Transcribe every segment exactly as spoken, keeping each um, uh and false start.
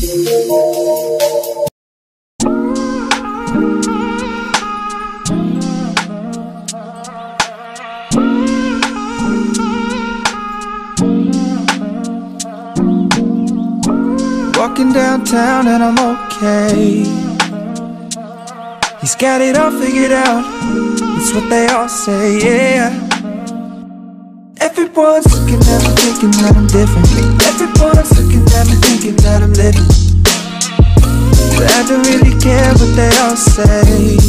Walking downtown and I'm okay. He's got it all figured out, it's what they all say, yeah. Everyone's looking at me thinking that I'm different. Everyone's looking at me thinking that I'm living, but I don't really care what they all say.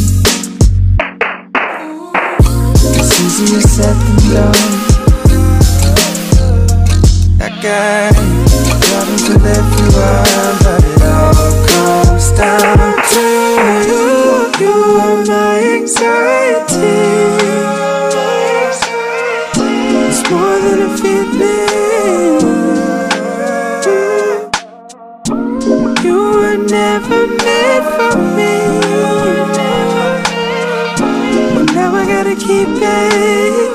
It's easier said than done. That guy problems with everyone, but it all comes down to you. You are my anxiety. It's more than a feeling. You were never meant for me, but now I gotta keep it.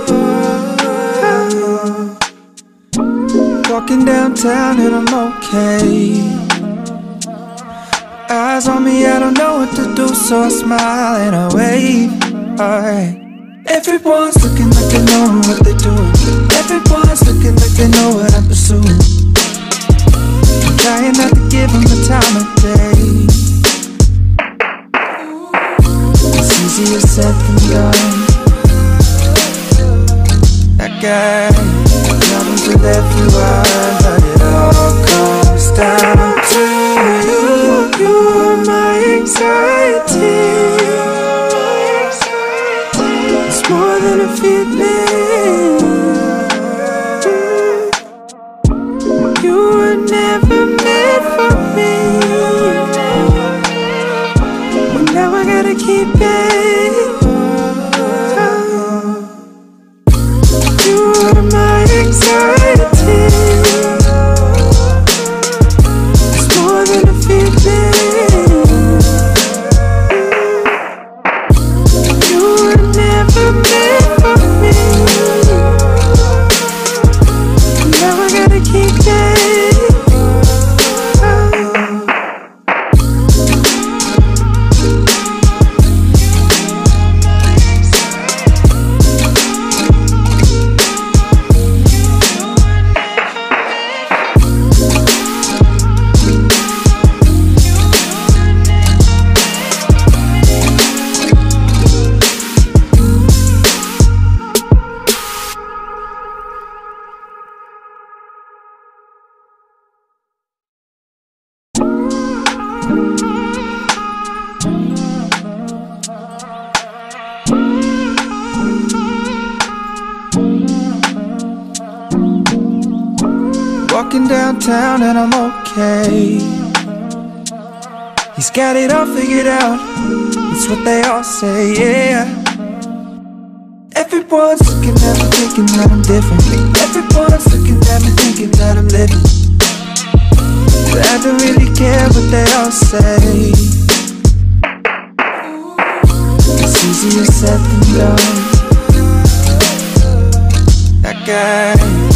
Walking downtown and I'm okay. Eyes on me, I don't know what to do, so I smile and I wave. Alright. Everyone's looking like they know what they're doing. Everyone's looking like they know what I'm pursuing. I'm trying not to give them the time of day. It's easier said than done. That guy problems with everyone, but it all comes down to you. You are my anxiety. It's more than a feeling. You were never meant for me, but now I gotta keep it. You are my anxiety. It's more than a feeling. You were never meant for me, now I gotta keep it. Walking downtown and I'm okay. He's got it all figured out, it's what they all say, yeah. Everyone's looking at me thinking that I'm different. Everyone's looking at me thinking that I'm living, but I don't really care what they all say. It's easier said than done. That guy